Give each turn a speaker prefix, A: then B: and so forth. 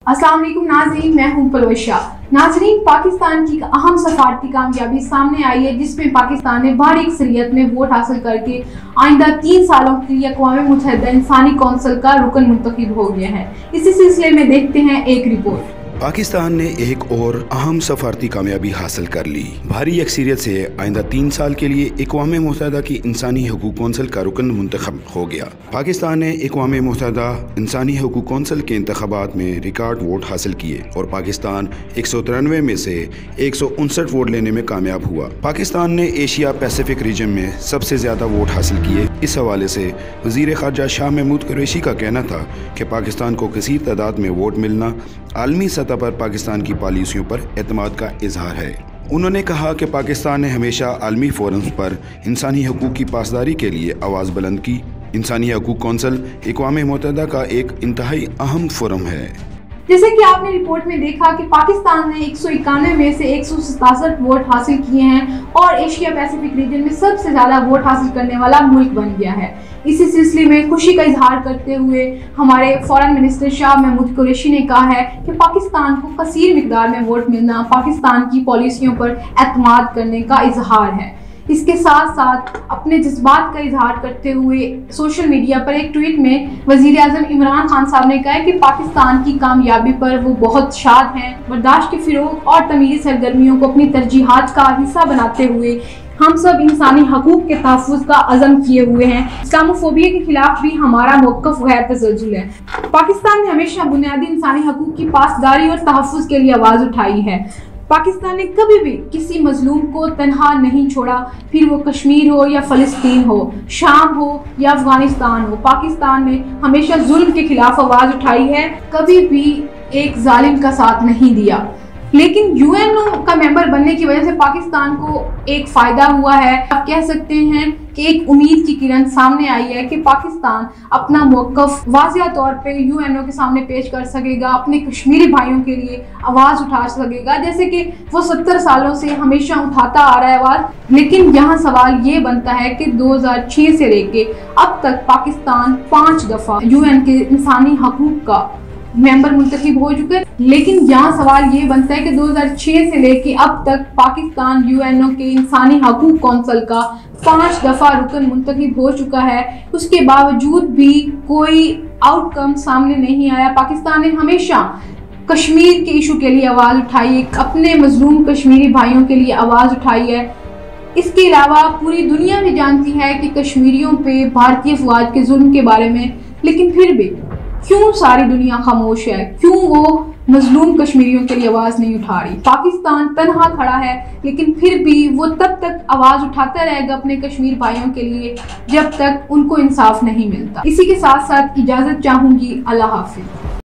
A: अस्सलाम वालेकुम नाज़रीन, मैं हूं परवेशा। नाज़रीन, पाकिस्तान की अहम सफारती कामयाबी सामने आई है जिसमें पाकिस्तान ने बड़ी अक्सरियत में वोट हासिल करके आइंदा 3 सालों के लिए अक़वाम मुत्तहिदा इंसानी कौंसिल का रुकन मुंतखब हो गया है। इसी सिलसिले में देखते हैं एक रिपोर्ट।
B: पाकिस्तान ने एक और अहम सफारती कामयाबी हासिल कर ली। भारी अक्सरियत से आइंदा 3 साल के लिए अक़वाम मुत्तहिदा की इंसानी हकूक़ कौंसिल का रुकन मुंतखब हो गया। पाकिस्तान ने अक़वाम मुत्तहिदा इंसानी हकूक़ कौंसिल के इंतखाबात में रिकॉर्ड वोट हासिल किए और पाकिस्तान 193 में से 159 वोट लेने में कामयाब हुआ। पाकिस्तान ने एशिया पैसिफिक रीजन में सबसे ज़्यादा वोट हासिल किए। इस हवाले से वज़ीर ख़ारजा शाह महमूद कुरैशी का कहना था कि पाकिस्तान को कसीर तादाद में वोट मिलना आलमी सतह पर पाकिस्तान की पॉलिसियों पर एतमाद का इजहार है। उन्होंने कहा कि पाकिस्तान ने हमेशा आलमी फोरम्स पर इंसानी हकूक़ की पासदारी के लिए आवाज़ बुलंद की। इंसानी हकूक़ कौंसिल अक़वाम मुत्तहिदा का एक इंतहाई अहम फोरम है।
A: जैसे कि आपने रिपोर्ट में देखा कि पाकिस्तान ने 191 में से 167 वोट हासिल किए हैं और एशिया पैसिफिक रीजन में सबसे ज़्यादा वोट हासिल करने वाला मुल्क बन गया है। इसी सिलसिले में खुशी का इजहार करते हुए हमारे फॉरेन मिनिस्टर शाह महमूद कुरैशी ने कहा है कि पाकिस्तान को कसीर मिकदार में वोट मिलना पाकिस्तान की पॉलिसियों पर एतमाद करने का इजहार है। इसके साथ साथ अपने जज्बात का इजहार करते हुए सोशल मीडिया पर एक ट्वीट में वज़ीर आज़म इमरान खान साहब ने कहा है कि पाकिस्तान की कामयाबी पर वो बहुत शाद हैं। बर्दाश्त के फ़रोग़ और तमीरी सरगर्मियों को अपनी तरजीहात का हिस्सा बनाते हुए हम सब इंसानी हकूक़ के तहफ़्फ़ुज़ का अज़म किए हुए हैं। इस्लामोफोबिया के खिलाफ भी हमारा मौक़िफ़ गैर तज़ल्ज़ुल है। पाकिस्तान ने हमेशा बुनियादी इंसानी हकूक़ की पासदारी और तहफ़्फ़ुज़ के लिए आवाज़ उठाई है। पाकिस्तान ने कभी भी किसी मजलूम को तन्हा नहीं छोड़ा, फिर वो कश्मीर हो या फ़लस्तीन हो, शाम हो या अफगानिस्तान हो। पाकिस्तान ने हमेशा जुल्म के खिलाफ आवाज़ उठाई है, कभी भी एक जालिम का साथ नहीं दिया। लेकिन यूएनओ का मेंबर बनने की वजह से पाकिस्तान को एक फ़ायदा हुआ है। आप कह सकते हैं कि एक उम्मीद की किरण सामने आई है कि पाकिस्तान अपना मौक़िफ़ वाज़िया तौर पे यूएनओ के सामने पेश कर सकेगा, अपने कश्मीरी भाइयों के लिए आवाज़ उठा सकेगा, जैसे कि वो 70 सालों से हमेशा उठाता आ रहा है आवाज़। लेकिन यहाँ सवाल ये बनता है कि 2006 से लेके अब तक पाकिस्तान 5 दफ़ा यूएन के इंसानी हकूक़ का मेंबर मुंतखब हो चुके हैं। लेकिन यहाँ सवाल ये बनता है कि 2006 से लेके अब तक पाकिस्तान यूएनओ के इंसानी हकूक़ कौंसिल का 5 दफ़ा रुकन मुंतखब हो चुका है। उसके बावजूद भी कोई आउटकम सामने नहीं आया। पाकिस्तान ने हमेशा कश्मीर के इशू के लिए आवाज़ उठाई है, अपने मजलूम कश्मीरी भाइयों के लिए आवाज़ उठाई है। इसके अलावा पूरी दुनिया भी जानती है कि कश्मीरियों पे भारतीय फ़ौज के जुल्म के बारे में, लेकिन फिर भी क्यों सारी दुनिया खामोश है? क्यों वो मजलूम कश्मीरियों के लिए आवाज़ नहीं उठा रही? पाकिस्तान तन्हा खड़ा है, लेकिन फिर भी वो तब तक आवाज़ उठाता रहेगा अपने कश्मीर भाइयों के लिए जब तक उनको इंसाफ नहीं मिलता। इसी के साथ साथ इजाज़त चाहूँगी। अल्लाह हाफ़िज़।